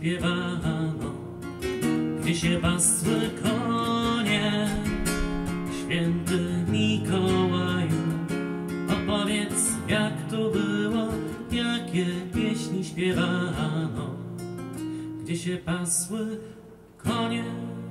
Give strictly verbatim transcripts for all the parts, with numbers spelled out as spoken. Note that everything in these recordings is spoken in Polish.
śpiewano, gdzie się pasły konie. Święty Mikołaju, opowiedz, jak to było, jakie pieśni śpiewano, gdzie się pasły konie.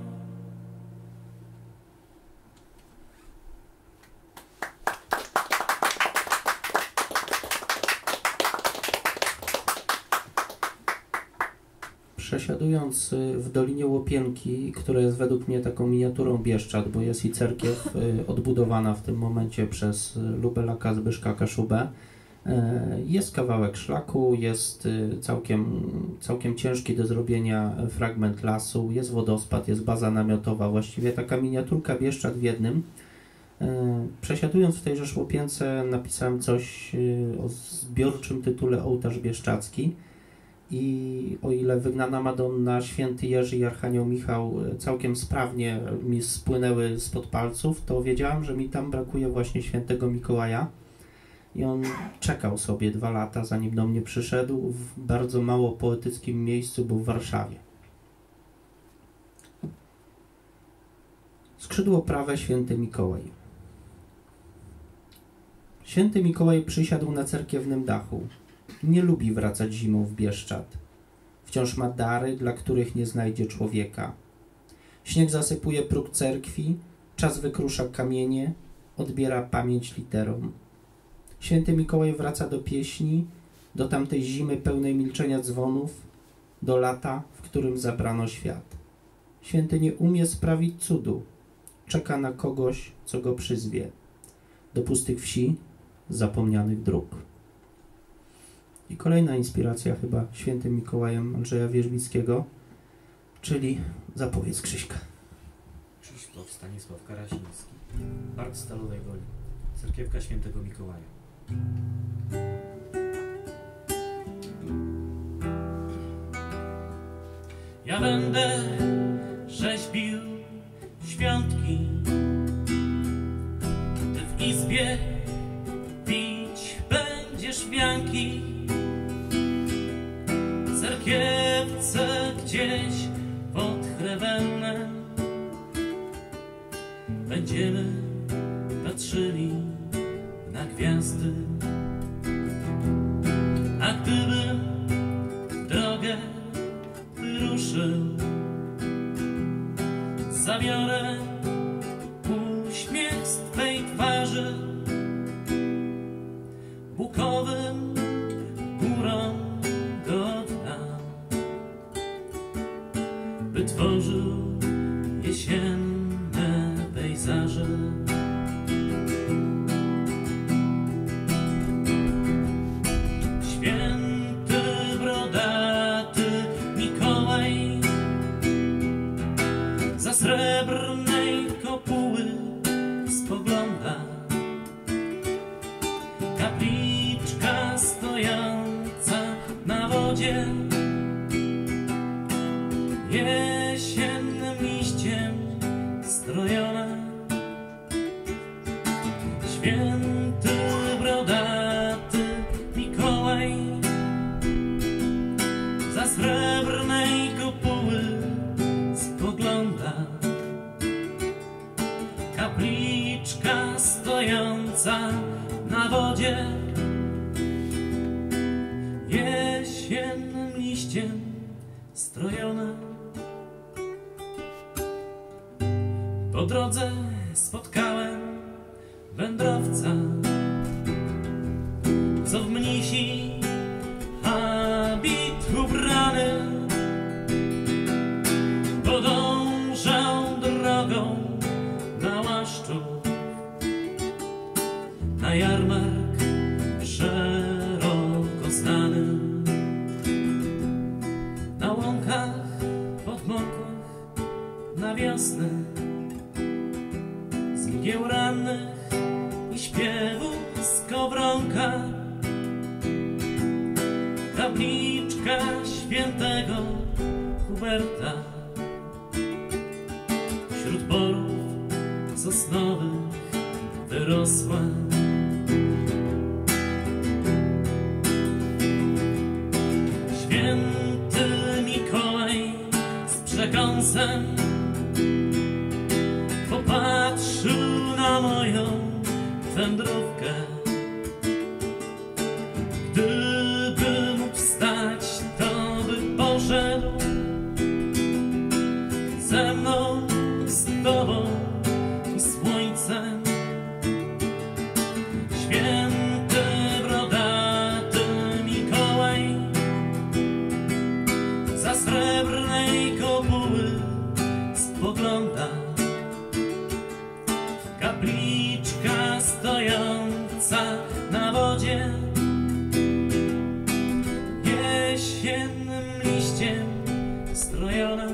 Przesiadując w Dolinie Łopienki, która jest według mnie taką miniaturą Bieszczad, bo jest i cerkiew odbudowana w tym momencie przez Lubelaka Zbyszka Kaszubę, jest kawałek szlaku, jest całkiem, całkiem ciężki do zrobienia fragment lasu, jest wodospad, jest baza namiotowa, właściwie taka miniaturka Bieszczad w jednym. Przesiadując w tejże Łopience, napisałem coś o zbiorczym tytule Ołtarz Bieszczadzki. I o ile Wygnana Madonna, Święty Jerzy i Archanioł Michał całkiem sprawnie mi spłynęły spod palców, to wiedziałem, że mi tam brakuje właśnie Świętego Mikołaja. I on czekał sobie dwa lata, zanim do mnie przyszedł, w bardzo mało poetyckim miejscu, bo w Warszawie. Skrzydło prawe, Święty Mikołaj. Święty Mikołaj przysiadł na cerkiewnym dachu. Nie lubi wracać zimą w Bieszczad. Wciąż ma dary, dla których nie znajdzie człowieka. Śnieg zasypuje próg cerkwi, czas wykrusza kamienie, odbiera pamięć literom. Święty Mikołaj wraca do pieśni, do tamtej zimy pełnej milczenia dzwonów, do lata, w którym zabrano świat. Święty nie umie sprawić cudu, czeka na kogoś, co go przyzwie, do pustych wsi, zapomnianych dróg. I kolejna inspiracja chyba Świętym Mikołajem Andrzeja Wierzbickiego, czyli Zapowiedz Krzyśka. Krzysztof Stanisław Karasiński, Park Stalowej Woli, Cerkiewka Świętego Mikołaja. Ja będę rzeźbił świątki, ty w izbie pić będziesz wianki. W cerkiewce gdzieś pod Chrewennem będziemy patrzyli na gwiazdy. A gdybym w drogę wyruszył, zabiorę uśmiech z twej twarzy. Bukowym górą do dna, by tworzył jesienne pejzaże. Święty brodaty Mikołaj za srebrnej kopuły spogląda. Kapliczka stojąca na wodzie, jesiennym liściem strojona. Święty brodaty Mikołaj za srebrnej kopuły spogląda. Kapliczka stojąca na wodzie, jesiennym liściem strojona. Po drodze spotkałem wędrowca, co w mnisi habit ubrany podążał drogą na Łaszczów, na jarmark szeroko znany. Na łąkach podmokłych na wiosnę, z mgieł rannych i śpiewu skowronka, tabliczka Świętego Huberta wśród borów sosnowych wyrosła. Święty Mikołaj nosem popatrzył na moją wędrówkę. Gdyby mógł wstać, to by poszedł ze mną, z tobą i słońcem. Święty brodaty Mikołaj za srebrnej kopuły spogląda. Kapliczka stojąca na wodzie jesiennym liściem strojona.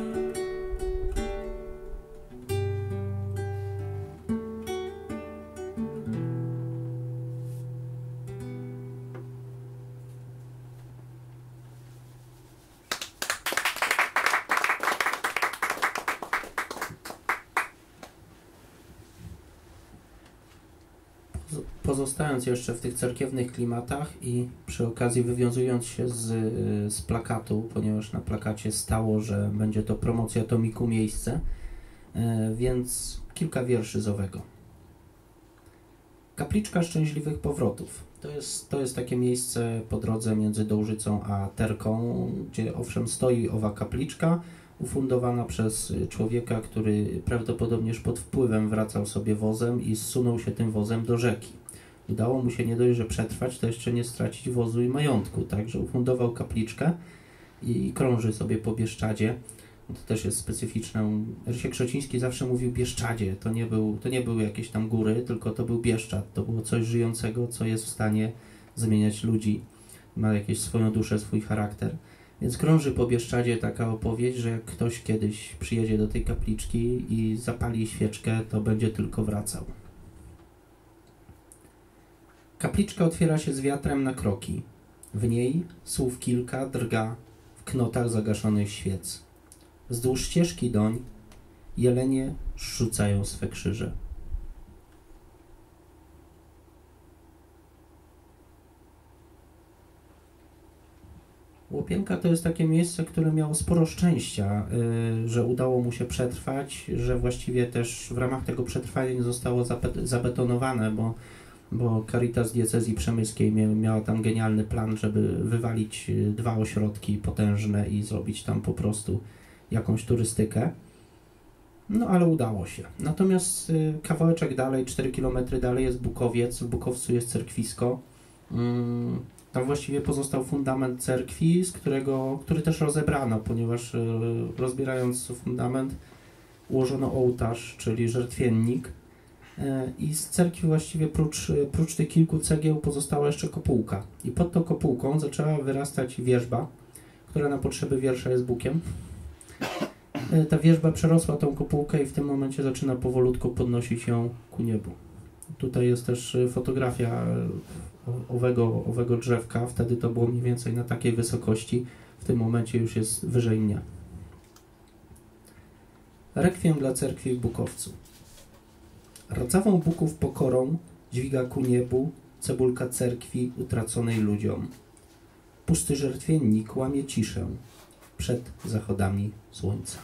Pozostając jeszcze w tych cerkiewnych klimatach i przy okazji wywiązując się z, z plakatu, ponieważ na plakacie stało, że będzie to promocja tomiku Miejsce, więc kilka wierszy z owego. Kapliczka Szczęśliwych Powrotów. To jest, to jest takie miejsce po drodze między Dołżycą a Terką, gdzie owszem stoi owa kapliczka, ufundowana przez człowieka, który prawdopodobnież pod wpływem wracał sobie wozem i zsunął się tym wozem do rzeki. Udało mu się nie dość, że przetrwać, to jeszcze nie stracić wozu i majątku, także ufundował kapliczkę i krąży sobie po Bieszczadzie. To też jest specyficzne. Rysiek Szociński zawsze mówił Bieszczadzie. To nie był, to nie były jakieś tam góry, tylko to był Bieszczad. To było coś żyjącego, co jest w stanie zmieniać ludzi. Ma jakieś swoją duszę, swój charakter. Więc krąży po Bieszczadzie taka opowieść, że jak ktoś kiedyś przyjedzie do tej kapliczki i zapali świeczkę, to będzie tylko wracał. Kapliczka otwiera się z wiatrem na kroki. W niej słów kilka drga w knotach zagaszonych świec. Wzdłuż ścieżki doń jelenie rzucają swe krzyże. Łopienka to jest takie miejsce, które miało sporo szczęścia, yy, że udało mu się przetrwać, że właściwie też w ramach tego przetrwania nie zostało zabetonowane, bo, bo Caritas Diecezji Przemyskiej mia, miała tam genialny plan, żeby wywalić dwa ośrodki potężne i zrobić tam po prostu jakąś turystykę. No ale udało się. Natomiast yy, kawałeczek dalej, cztery kilometry dalej jest Bukowiec, w Bukowcu jest cerkwisko. Yy, Tam właściwie pozostał fundament cerkwi, z którego, który też rozebrano, ponieważ e, rozbierając fundament ułożono ołtarz, czyli żertwiennik e, i z cerkwi właściwie prócz, prócz tych kilku cegieł pozostała jeszcze kopułka. I pod tą kopułką zaczęła wyrastać wierzba, która na potrzeby wiersza jest bukiem. E, ta wierzba przerosła tą kopułkę i w tym momencie zaczyna powolutku podnosić ją ku niebu. Tutaj jest też fotografia owego, owego drzewka, wtedy to było mniej więcej na takiej wysokości, w tym momencie już jest wyżej mnie. Rekwiem dla cerkwi w Bukowcu. Rdzawą Buków pokorą dźwiga ku niebu cebulka cerkwi utraconej ludziom. Pusty żertwiennik łamie ciszę przed zachodami słońca.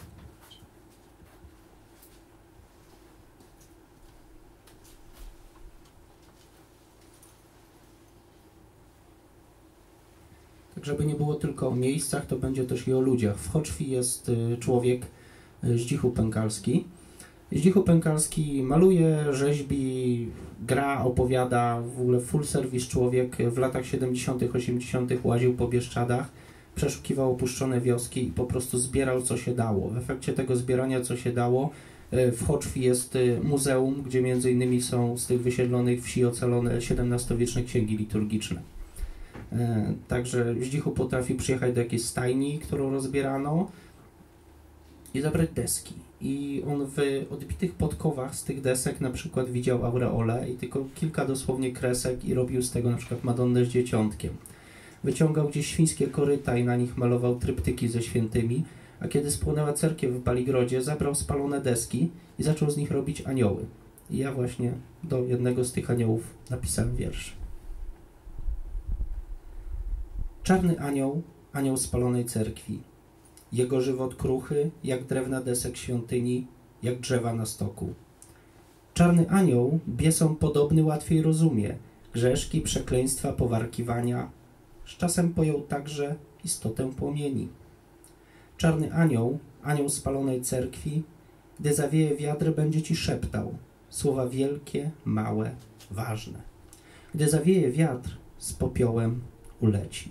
Tak, żeby nie było tylko o miejscach, to będzie też i o ludziach. W Choczwi jest człowiek Zdzichu Pękalski. Zdzichu Pękalski maluje, rzeźbi, gra, opowiada, w ogóle full service człowiek. W latach siedemdziesiątych, osiemdziesiątych łaził po Bieszczadach, przeszukiwał opuszczone wioski i po prostu zbierał, co się dało. W efekcie tego zbierania, co się dało, w Choczwi jest muzeum, gdzie między innymi są z tych wysiedlonych wsi ocalone siedemnastowieczne księgi liturgiczne. Także Zdzichu potrafi przyjechać do jakiejś stajni, którą rozbierano i zabrać deski. I on w odbitych podkowach z tych desek na przykład widział aureole i tylko kilka dosłownie kresek i robił z tego na przykład Madonnę z Dzieciątkiem. Wyciągał gdzieś świńskie koryta i na nich malował tryptyki ze świętymi, a kiedy spłonęła cerkiew w Baligrodzie, zabrał spalone deski i zaczął z nich robić anioły. I ja właśnie do jednego z tych aniołów napisałem wiersz. Czarny anioł, anioł spalonej cerkwi. Jego żywot kruchy, jak drewna desek świątyni, jak drzewa na stoku. Czarny anioł biesom podobny łatwiej rozumie, grzeszki, przekleństwa, powarkiwania. Z czasem pojął także istotę płomieni. Czarny anioł, anioł spalonej cerkwi, gdy zawieje wiatr, będzie ci szeptał słowa wielkie, małe, ważne. Gdy zawieje wiatr, z popiołem uleci.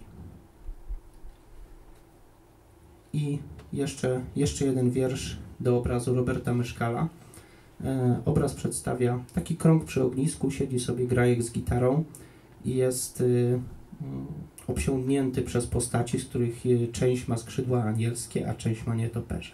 I jeszcze, jeszcze jeden wiersz do obrazu Roberta Myszkala. E, obraz przedstawia taki krąg przy ognisku, siedzi sobie grajek z gitarą i jest y, obsiągnięty przez postaci, z których y, część ma skrzydła anielskie, a część ma nietoperze.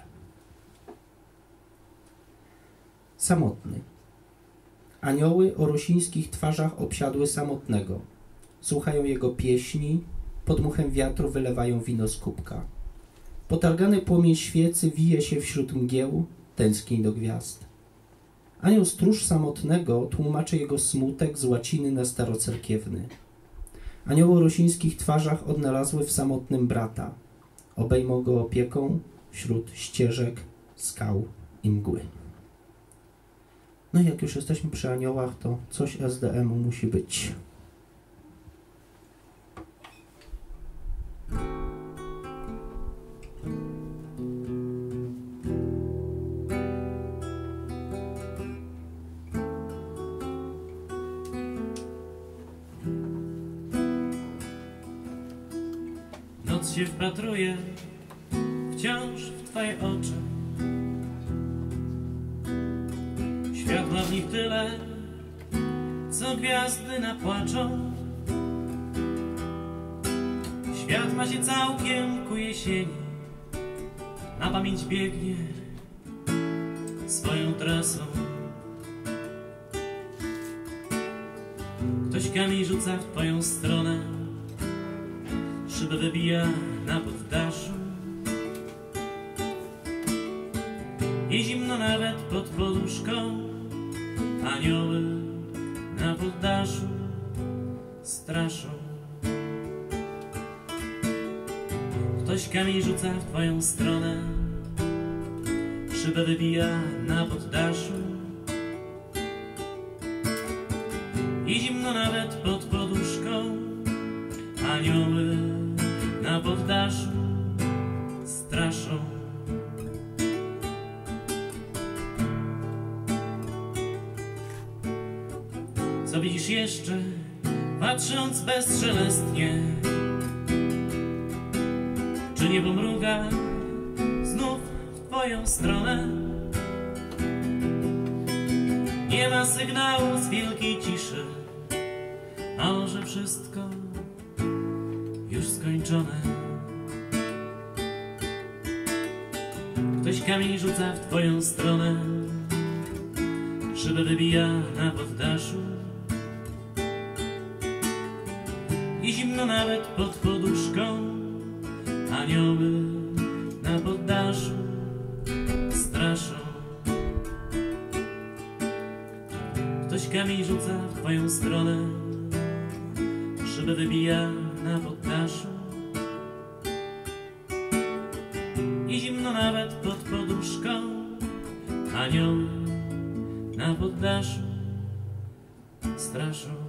Samotny. Anioły o rosińskich twarzach obsiadły samotnego. Słuchają jego pieśni, pod muchem wiatru wylewają wino z kubka. Potargany płomień świecy wije się wśród mgieł, tęskni do gwiazd. Anioł stróż samotnego tłumaczy jego smutek z łaciny na starocerkiewny. Anioły o rosińskich twarzach odnalazły w samotnym brata. Obejmą go opieką wśród ścieżek, skał i mgły. No i jak już jesteśmy przy aniołach, to coś S D M-u musi być. Noc się wpatruje wciąż w twoje oczy. Światła w nich tyle, co gwiazdy napłaczą. Świat ma się całkiem ku jesieni, na pamięć biegnie swoją trasą. Ktoś kamień rzuca w twoją stronę, szybę wybija na poddaszu i zimno nawet pod poduszką. Anioły na poddaszu straszą. Ktoś kamień rzuca w twoją stronę, szybę wybija na poddaszu i zimno nawet pod poduszką. Anioły na poddaszu straszą. Co widzisz jeszcze, patrząc bezszelestnie? Czy niebo mruga znów w twoją stronę? Nie ma sygnału z wielkiej ciszy, a może wszystko już skończone? Ktoś kamień rzuca w twoją stronę, szybę wybija na poddaszu i zimno nawet pod poduszką. Anioły na poddaszu straszą. Ktoś kamień rzuca w twoją stronę, szybę wybija na poddaszu i zimno nawet pod poduszką. Anioły na poddaszu straszą.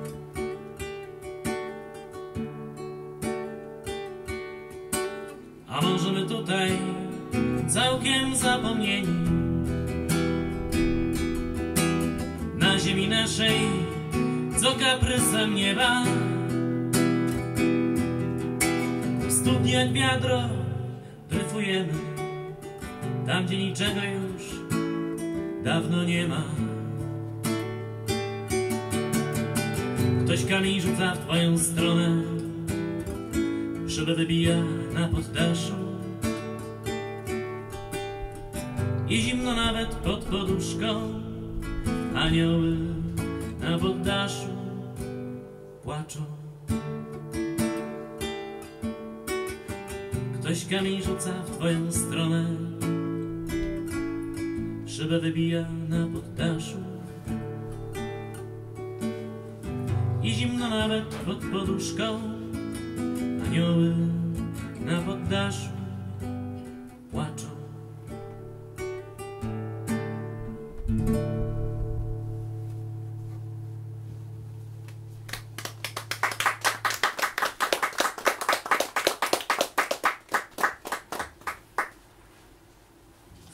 A może my tutaj całkiem zapomnieni, na ziemi naszej, co kaprysem nieba, w studniach wiadro dryfujemy, tam gdzie niczego już dawno nie ma. Ktoś kamień rzuca w twoją stronę, szybę wybija na poddaszu i zimno nawet pod poduszką. Anioły na poddaszu płaczą. Ktoś kamień rzuca w twoją stronę, szybę wybija na poddaszu i zimno nawet pod poduszką. Anioły na poddaszu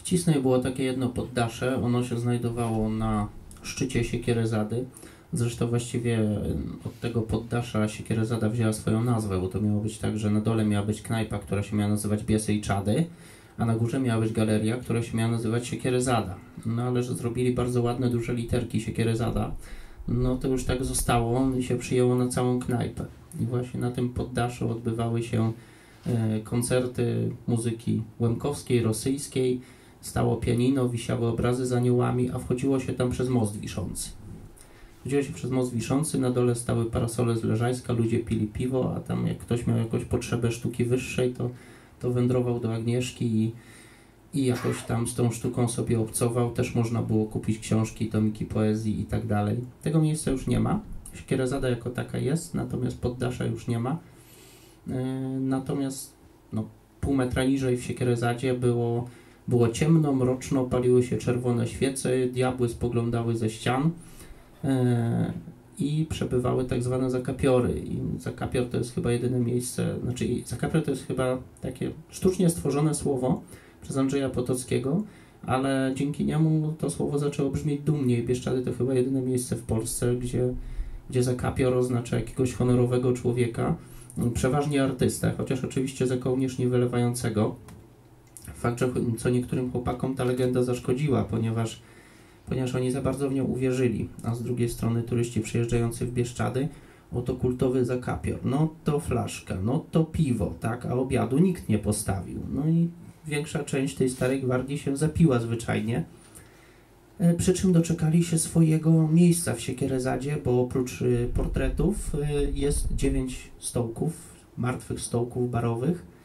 Cisnej było takie jedno poddasze, ono się znajdowało na szczycie Siekierezady. Zresztą właściwie od tego poddasza Siekierezada wzięła swoją nazwę, bo to miało być tak, że na dole miała być knajpa, która się miała nazywać Biesy i Czady, a na górze miała być galeria, która się miała nazywać Siekierezada. No ale że zrobili bardzo ładne, duże literki Siekierezada, no to już tak zostało i się przyjęło na całą knajpę. I właśnie na tym poddaszu odbywały się e, koncerty muzyki łemkowskiej, rosyjskiej, stało pianino, wisiały obrazy z aniołami, a wchodziło się tam przez most wiszący. Wchodziło się przez most wiszący, na dole stały parasole z Leżajska, ludzie pili piwo, a tam jak ktoś miał jakąś potrzebę sztuki wyższej, to, to wędrował do Agnieszki i, i jakoś tam z tą sztuką sobie obcował. Też można było kupić książki, tomiki poezji i tak dalej. Tego miejsca już nie ma. Siekierezada jako taka jest, natomiast poddasza już nie ma. Yy, natomiast no, pół metra niżej w Siekierezadzie było Było ciemno, mroczno, paliły się czerwone świece, diabły spoglądały ze ścian e, i przebywały tak zwane zakapiory. I zakapior to jest chyba jedyne miejsce, znaczy zakapior to jest chyba takie sztucznie stworzone słowo przez Andrzeja Potockiego, ale dzięki niemu to słowo zaczęło brzmieć dumnie i Bieszczady to chyba jedyne miejsce w Polsce, gdzie, gdzie zakapior oznacza jakiegoś honorowego człowieka, przeważnie artystę, chociaż oczywiście za kołnierz nie wylewającego. Fakt, że co niektórym chłopakom ta legenda zaszkodziła, ponieważ, ponieważ oni za bardzo w nią uwierzyli, a z drugiej strony turyści przyjeżdżający w Bieszczady, oto kultowy zakapior, no to flaszka, no to piwo, tak, a obiadu nikt nie postawił. No i większa część tej starej gwardii się zapiła zwyczajnie, e, przy czym doczekali się swojego miejsca w Siekierezadzie, bo oprócz y, portretów y, jest dziewięć stołków, martwych stołków barowych.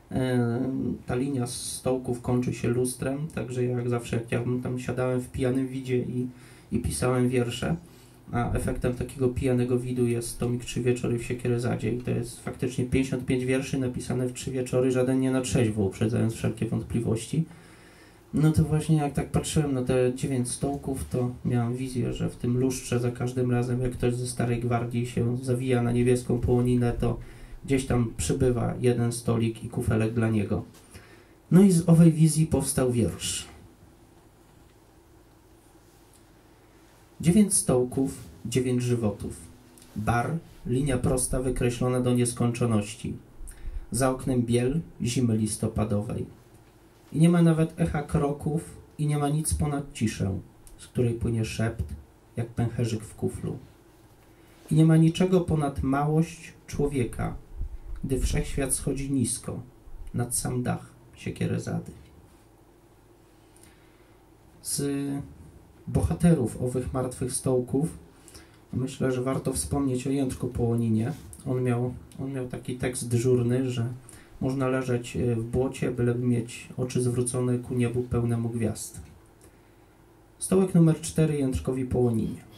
Ta linia stołków kończy się lustrem, także jak zawsze jak ja tam siadałem w pijanym widzie i, i pisałem wiersze, a efektem takiego pijanego widu jest tomik Trzy wieczory w Siekierezadzie i to jest faktycznie pięćdziesiąt pięć wierszy napisane w trzy wieczory, żaden nie na trzeźwo, uprzedzając wszelkie wątpliwości. No to właśnie jak tak patrzyłem na te dziewięć stołków, to miałem wizję, że w tym lustrze za każdym razem jak ktoś ze Starej Gwardii się zawija na niebieską połoninę, to gdzieś tam przybywa jeden stolik i kufelek dla niego. No i z owej wizji powstał wiersz. Dziewięć stołków, dziewięć żywotów. Bar, linia prosta wykreślona do nieskończoności. Za oknem biel zimy listopadowej. I nie ma nawet echa kroków i nie ma nic ponad ciszę, z której płynie szept, jak pęcherzyk w kuflu. I nie ma niczego ponad małość człowieka, gdy wszechświat schodzi nisko, nad sam dach Siekierezady. Z bohaterów owych martwych stołków myślę, że warto wspomnieć o Jędrku Połoninie. On miał, on miał taki tekst dyżurny, że można leżeć w błocie, byleby mieć oczy zwrócone ku niebu pełnemu gwiazd. Stołek numer cztery Jędrkowi Połoninie.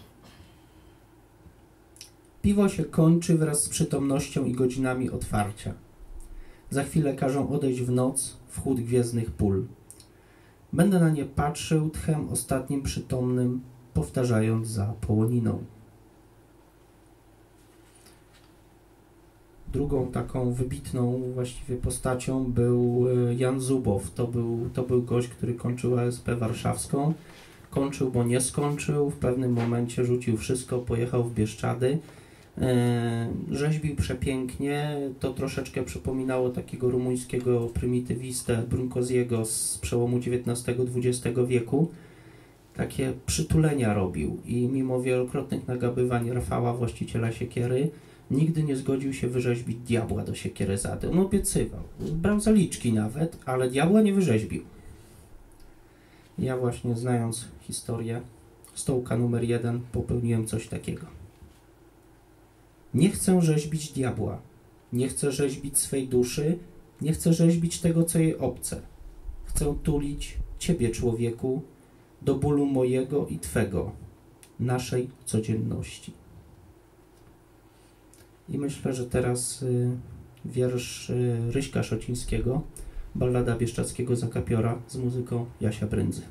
Piwo się kończy wraz z przytomnością i godzinami otwarcia. Za chwilę każą odejść w noc, w chłód gwiezdnych pól. Będę na nie patrzył tchem ostatnim przytomnym, powtarzając za Połoniną. Drugą taką wybitną właściwie postacią był Jan Zubow. To był, to był gość, który kończył A S P warszawską. Kończył, bo nie skończył. W pewnym momencie rzucił wszystko, pojechał w Bieszczady. Rzeźbił przepięknie, to troszeczkę przypominało takiego rumuńskiego prymitywistę Brunkoziego z przełomu dziewiętnastego dwudziestego wieku. Takie przytulenia robił i mimo wielokrotnych nagabywań Rafała, właściciela siekiery, nigdy nie zgodził się wyrzeźbić diabła do Siekierezady. On obiecywał, brał zaliczki nawet, ale diabła nie wyrzeźbił. Ja właśnie, znając historię stołka numer jeden, popełniłem coś takiego. Nie chcę rzeźbić diabła, nie chcę rzeźbić swej duszy, nie chcę rzeźbić tego, co jej obce. Chcę tulić Ciebie, człowieku, do bólu mojego i Twego, naszej codzienności. I myślę, że teraz y, wiersz y, Ryśka Szocińskiego, ballada bieszczadzkiego zakapiora z muzyką Jasia Brędzy.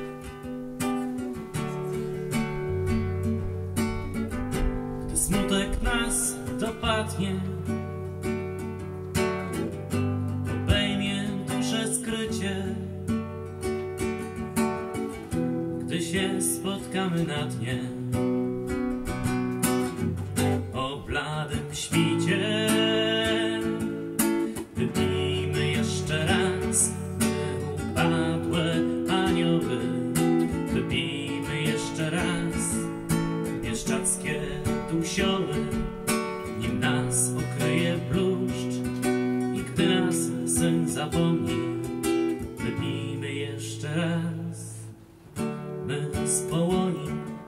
Smutek ostatnie obejmie duszę skrycie, gdy się spotkamy na dnie o bladym świcie. Wypijmy jeszcze raz, upadłe anioły. Wypijmy jeszcze raz bieszczackie dusioły, nim nas okryje bluszcz i gdy nas syn zapomni. Wypijmy jeszcze raz, my z połoni.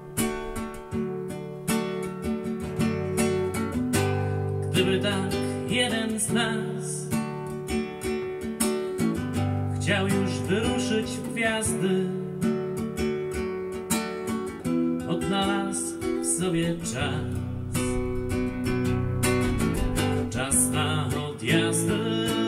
Gdyby tak jeden z nas chciał już wyruszyć w gwiazdy, odnalazł w sobie czas, czas na odjazdy.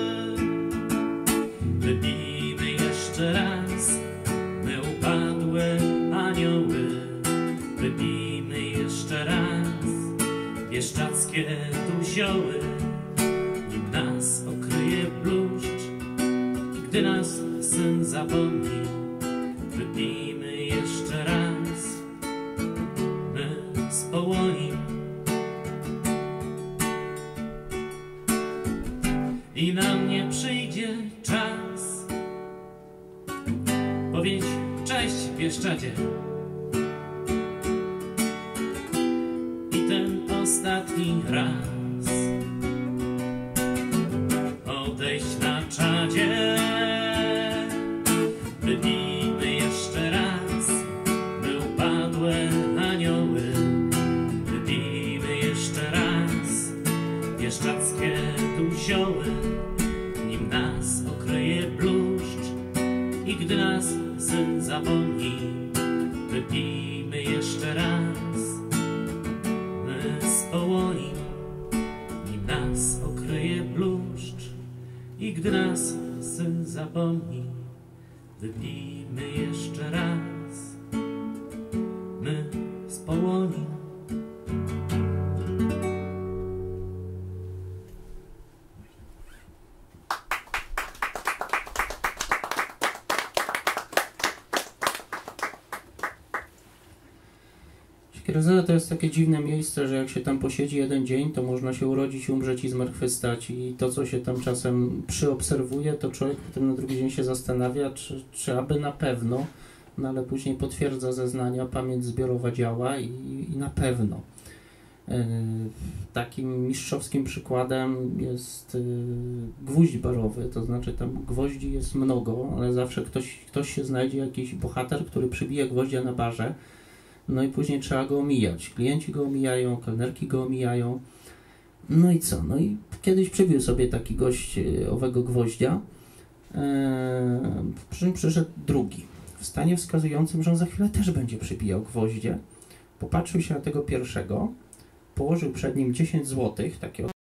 Wypijmy jeszcze raz, my upadłe anioły. Wypijmy jeszcze raz bieszczackie duzioły, nim nas okryje bluszcz i gdy nas syn zapomni. Wypijmy jeszcze raz, my z połoni. I na mnie przyjdzie czas powiedzieć cześć Bieszczadzie. I ten ostatni raz odejść na czadzie. Wypijmy jeszcze raz, my upadłe anioły. Wypijmy jeszcze raz bieszczackie duzioły, nim nas okryje bluszcz i gdy nas syn zapomni. Wypijmy jeszcze raz, my z połoni, nim nas okryje bluszcz i gdy nas syn zapomni. Wypijmy jeszcze raz, my z połoni. Kierazela to jest takie dziwne miejsce, że jak się tam posiedzi jeden dzień, to można się urodzić, umrzeć i zmartwychwstać. I to, co się tam czasem przyobserwuje, to człowiek potem na drugi dzień się zastanawia, czy, czy aby na pewno, no ale później potwierdza zeznania, pamięć zbiorowa działa i, i na pewno. Yy, takim mistrzowskim przykładem jest yy, gwóźdź barowy, to znaczy tam gwoździ jest mnogo, ale zawsze ktoś, ktoś się znajdzie, jakiś bohater, który przybije gwoździa na barze. No i później trzeba go omijać. Klienci go omijają, kelnerki go omijają. No i co? No i kiedyś przybił sobie taki gość owego gwoździa. Eee, przy czym przyszedł drugi, w stanie wskazującym, że on za chwilę też będzie przybijał gwoździe. Popatrzył się na tego pierwszego, położył przed nim dziesięć złotych, takie